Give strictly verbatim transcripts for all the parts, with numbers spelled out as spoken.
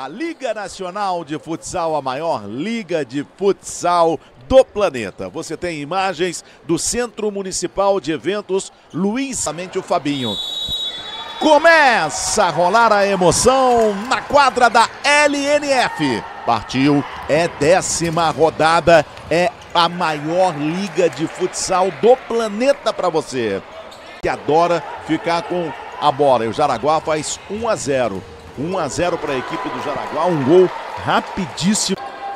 Na Liga Nacional de Futsal, a maior liga de futsal do planeta. Você tem imagens do Centro Municipal de Eventos Luiz Somente o Fabinho. Começa a rolar a emoção na quadra da L N F. Partiu, é décima rodada, é a maior liga de futsal do planeta para você. Que adora ficar com a bola. E o Jaraguá faz um a zero. um a zero para a equipe do Jaraguá, um gol rapidíssimo.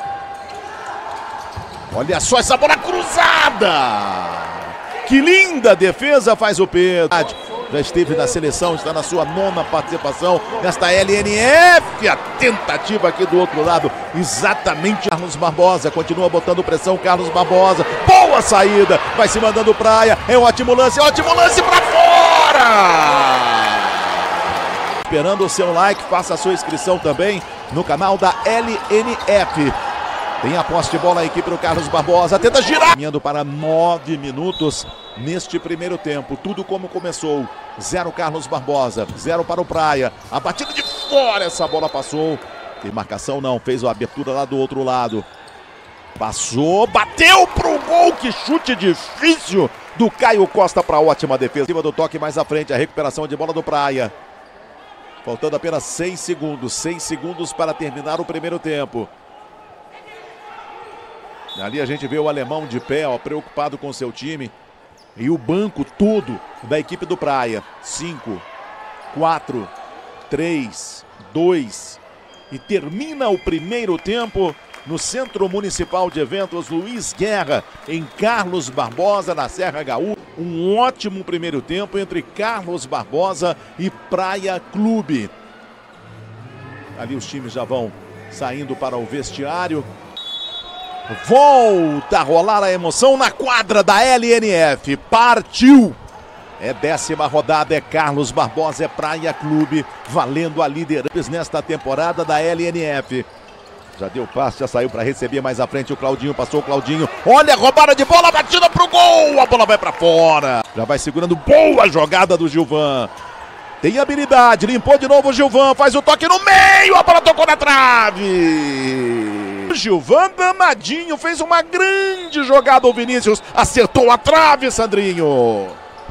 Olha só essa bola cruzada! Que linda defesa faz o Pedro. Já esteve na seleção, está na sua nona participação nesta L N F. A tentativa aqui do outro lado, exatamente. Carlos Barbosa continua botando pressão. Carlos Barbosa, boa saída, vai se mandando praia. É um ótimo lance, ótimo lance para fora! Esperando o seu like, faça a sua inscrição também no canal da L N F. Tem a posse de bola a equipe do Carlos Barbosa, tenta girar. Caminhando para nove minutos neste primeiro tempo. Tudo como começou. Zero Carlos Barbosa, zero para o Praia. A batida de fora, essa bola passou. Tem marcação não, fez a abertura lá do outro lado. Passou, bateu pro gol, que chute difícil do Caio Costa para ótima defesa. Cima do toque mais à frente, a recuperação de bola do Praia. Faltando apenas seis segundos, seis segundos para terminar o primeiro tempo. Ali a gente vê o alemão de pé, ó, preocupado com seu time. E o banco todo da equipe do Praia. cinco, quatro, três, dois. E termina o primeiro tempo no Centro Municipal de Eventos Luiz Guerra, em Carlos Barbosa, na Serra Gaúcha. Um ótimo primeiro tempo entre Carlos Barbosa e Praia Clube. Ali os times já vão saindo para o vestiário. Volta a rolar a emoção na quadra da L N F. Partiu! É décima rodada, é Carlos Barbosa, é Praia Clube, valendo a liderança nesta temporada da L N F. Já deu passe, já saiu para receber mais à frente o Claudinho, passou o Claudinho. Olha a roubada de bola, batida pro gol, a bola vai para fora. Já vai segurando, boa jogada do Gilvan. Tem habilidade, limpou de novo o Gilvan, faz o toque no meio, a bola tocou na trave. Gilvan danadinho, fez uma grande jogada, o Vinícius acertou a trave, Sandrinho.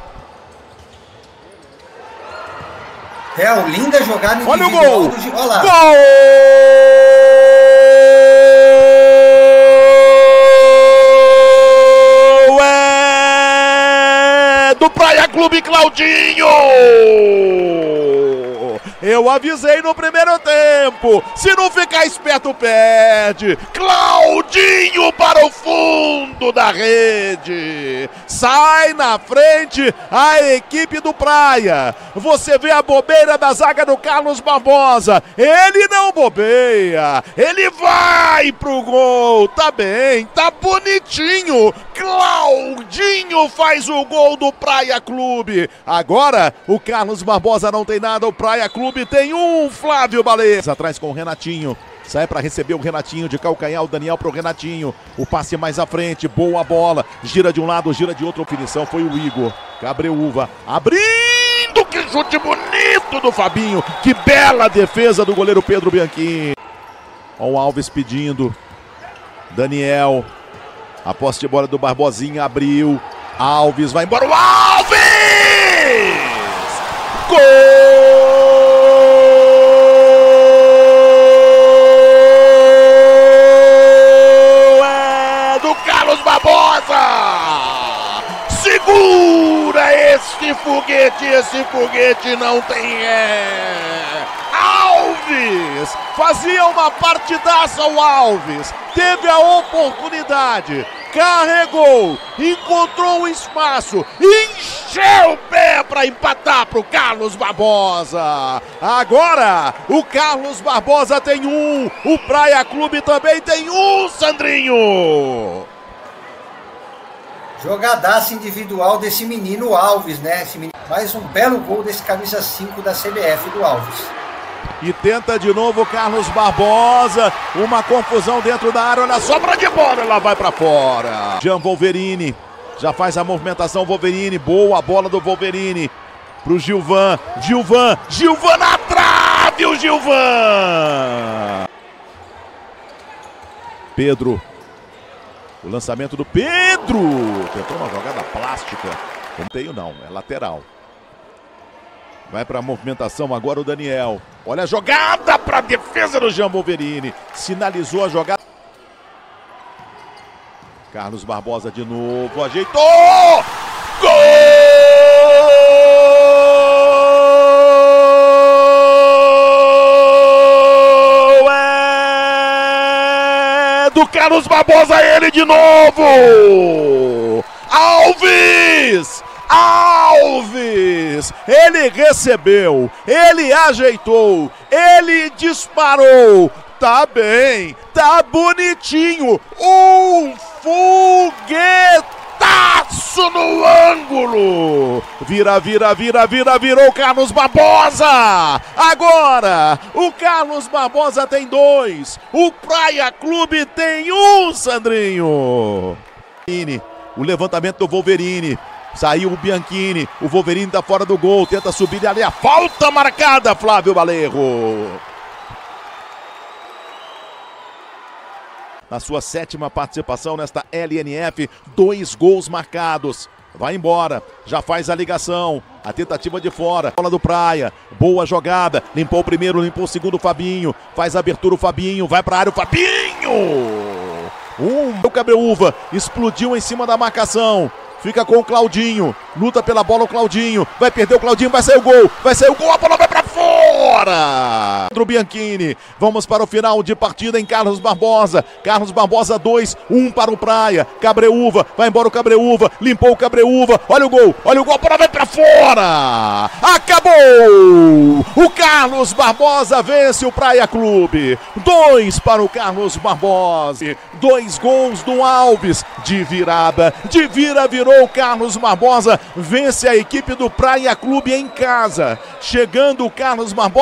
É, uma linda jogada individual. Olha o gol! Do... Olha lá. Gol! É do Praia Clube, Claudinho! Eu avisei no primeiro tempo, se não ficar esperto perde. Claudinho para o fundo da rede. Sai na frente a equipe do Praia. Você vê a bobeira da zaga do Carlos Barbosa. Ele não bobeia, ele vai pro gol. Tá bem, tá bonitinho. Claudinho faz o gol do Praia Clube. Agora o Carlos Barbosa não tem nada, o Praia Clube tem um. Flávio Baleza atrás com o Renatinho. Sai para receber o Renatinho de calcanhar, o Daniel pro Renatinho. O passe mais à frente, boa bola. Gira de um lado, gira de outro. A finição foi o Igor Cabreúva. Abrindo, que chute bonito do Fabinho. Que bela defesa do goleiro Pedro Bianchini. Ó o Alves pedindo. Daniel. A posse de bola do Barbosinha abriu. Alves vai embora. O Alves! Gol! Segura esse foguete, esse foguete não tem é. Alves fazia uma partidaça, o Alves teve a oportunidade, carregou, encontrou um espaço, encheu o pé para empatar para o Carlos Barbosa. Agora o Carlos Barbosa tem um, o Praia Clube também tem um, Sandrinho. Jogadaça individual desse menino Alves, né? Esse menino... Mais um belo gol desse camisa cinco da C B F do Alves. E tenta de novo o Carlos Barbosa. Uma confusão dentro da área. Olha, sobra de bola, ela vai para fora. Jean Wolverine já faz a movimentação. Wolverine, boa bola do Wolverine pro Gilvan. Gilvan, Gilvan na trave! Flávio Gilvan. Pedro. O lançamento do Pedro. Tentou uma jogada plástica. Não tenho não, é lateral. Vai para a movimentação agora o Daniel. Olha a jogada para a defesa do Jean Wolverine. Sinalizou a jogada. Carlos Barbosa de novo. Ajeitou! Gol! É do Carlos Barbosa, ele de novo! Alves! Alves! Ele recebeu, ele ajeitou, ele disparou. Tá bem, tá bonitinho. Um foguetaço no ângulo. Vira, vira, vira, vira, virou Carlos Barbosa. Agora, o Carlos Barbosa tem dois. O Praia Clube tem um, Sandrinho. O levantamento do Wolverine. Saiu o Bianchini. O Wolverine tá fora do gol. Tenta subir ali. A falta marcada, Flávio Balerro. Na sua sétima participação nesta L N F, dois gols marcados. Vai embora, já faz a ligação, a tentativa de fora, bola do Praia, boa jogada, limpou o primeiro, limpou o segundo, o Fabinho, faz a abertura o Fabinho, vai para a área o Fabinho! Um, o Cabreúva explodiu em cima da marcação. Fica com o Claudinho, luta pela bola o Claudinho, vai perder o Claudinho, vai sair o gol, vai sair o gol, a bola vai pra fora! Pedro Bianchini, vamos para o final de partida em Carlos Barbosa, Carlos Barbosa dois, um para o Praia, Cabreúva, vai embora o Cabreúva, limpou o Cabreúva, olha o gol, olha o gol, a bola vai pra fora! Acabou! O Carlos Barbosa vence o Praia Clube, dois para o Carlos Barbosa, dois gols do Alves, de virada, de vira, virou o Carlos Barbosa, vence a equipe do Praia Clube em casa, chegando o Carlos Barbosa.